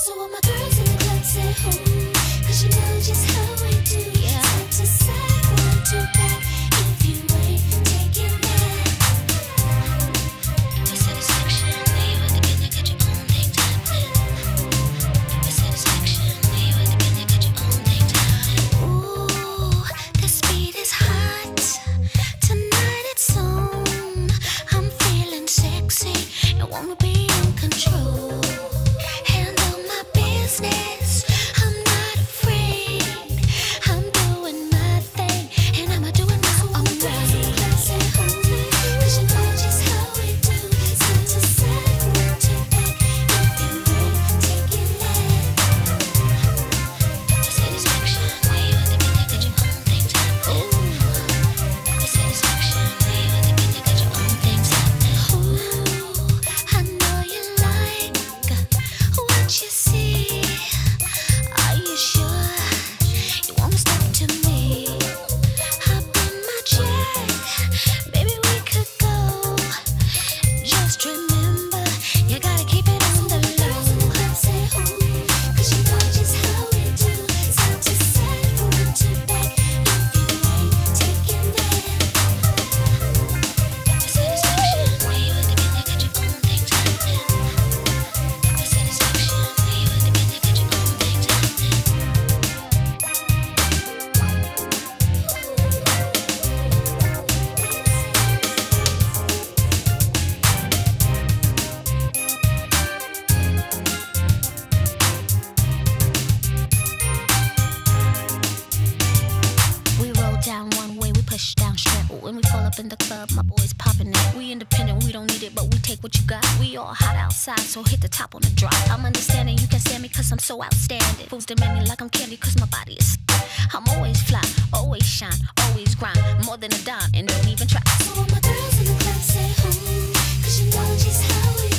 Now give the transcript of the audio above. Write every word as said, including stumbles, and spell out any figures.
So all my girls in the club say, ooh, 'cause you know just how we do. Yeah. Side to side, front to back. If you ain't taking that, your satisfaction, where you at the beginning, got your own thing happening. Your satisfaction, where you at the beginning, got your own thing happening. Ooh, the speed is hot. Tonight it's on. I'm feeling sexy and wanna be in control. Handle my business. I'm not afraid. I'm doing my thing and I'ma do it my own way. 'Cause you know just how we do. Side to side, front to back. If you ain't taking that, your satisfaction, where you at the beginning, got your own things happening. Your satisfaction, where you at the beginning, got your own things happening. Ooh, I know you like what you see. Are you sure you wanna step to me? Hop in my jet, baby, we could go. Just remember, you gotta keep it on the low. Say ooh, 'cause you know just how we do. Side to side, front to back. If you ain't taking that, your satisfaction, where you at the beginning, got your own things happening. Your satisfaction, where you at the beginning, got your own things We roll down one way, we push down straight. When we fall up in the club, my boys popping it. We independent, we don't need it, but we take what you got. We all hot outside, so hit the top on the drop. I'm understanding you can stand me cause I'm so outstanding. Fools demand me like I'm candy cause my body is. I'm always fly, always shine, always grind. More than a dime and don't even try. So all my girls in the club say, ooh, 'cause you know just how we